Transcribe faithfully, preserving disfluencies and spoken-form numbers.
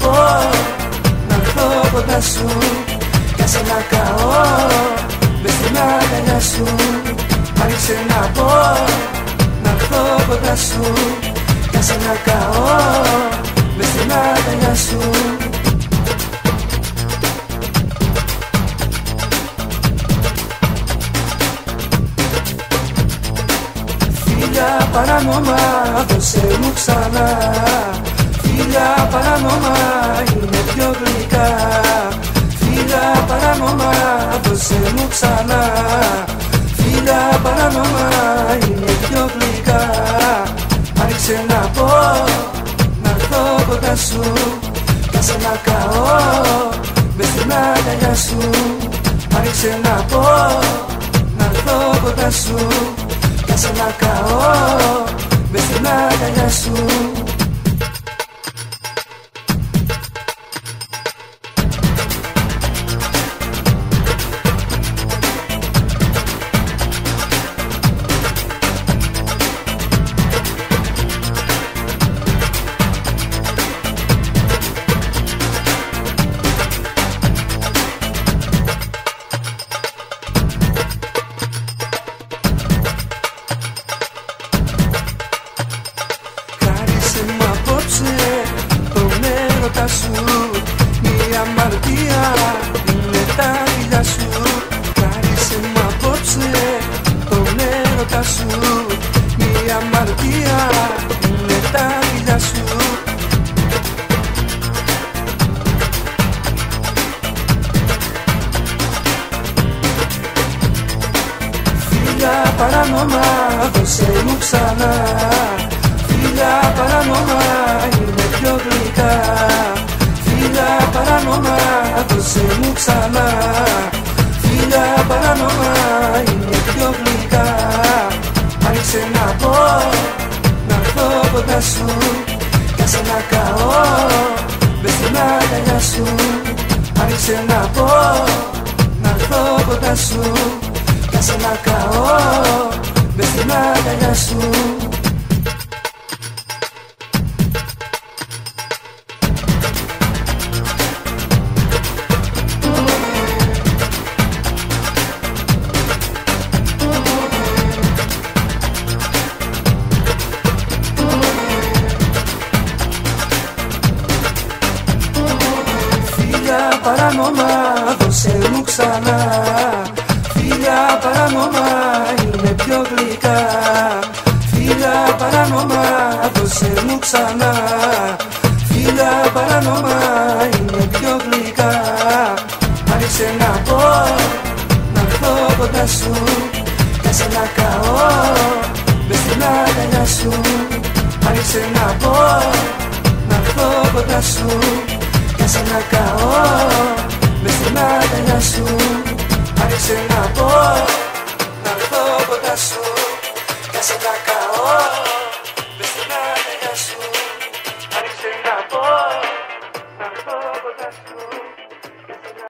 πω να έρθω κοντά σου, για σένα καώ μες στην αγκαλιά σου. Άνοιξε να πω να έρθω κοντά σου, για σένα καώ μες στην αγκαλιά σου. Φίλια παράνομα, δώσε μου ξανά. Φίλια παράνομα, είναι πιο γλυκά. Φίλια παράνομα, δώσε μου ξανά. Φίλια παράνομα, είναι πιο γλυκά. Άνοιξε να πω να έρθω κοντά σου, για σένα καώ μες στην αγκαλιά σου. Άνοιξε να πω να έρθω κοντά σου, για σένα καώ μες στην αγκαλιά σου. Σου, η αμαρτία είναι τα φιλιά σου. Κάρισε μου απόψε τον έρωτα σου, η αμαρτία είναι τα φιλιά σου. Φίλια παράνομα, δώσε μου ξανά. Φίλια παράνομα, είναι πιο γλυκά. Φίλια παράνομα, δώσε μου ξανά. Φίλια παράνομα, είναι πιο γλυκά. Άνοιξε να πω να έρθω κοντά σου, για σένα καώ μες στην αγκαλιά σου. Άνοιξε να πω να έρθω κοντά σου, για σένα καώ μες στην αγκαλιά σου. Φίλια παράνομα, δώσε μου ξανά. Φίλια παράνομα, είναι πιο γλυκά. Φίλια παράνομα, δώσε μου ξανά. Φίλια παράνομα, είναι πιο γλυκά. Άνοιξε να πω να έρθω κοντά σου, για σένα καώ μες στην αγκαλιά σου. Άνοιξε να πω να έρθω κοντά σου, για σένα καώ μες στην αγκαλιά σου. Άνοιξε να πω να έρθω κοντά σου, για σένα καώ.